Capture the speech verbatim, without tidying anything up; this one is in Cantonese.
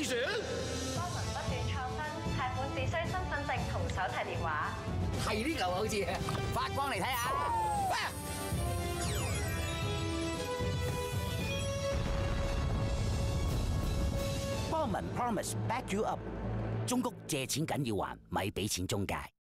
選。 科文不斷創新，貸款只需身份證同手提電話。 係呢嚿好似，發光嚟睇下。邦文 promise back you up， 中谷借錢緊要還，咪俾錢中介。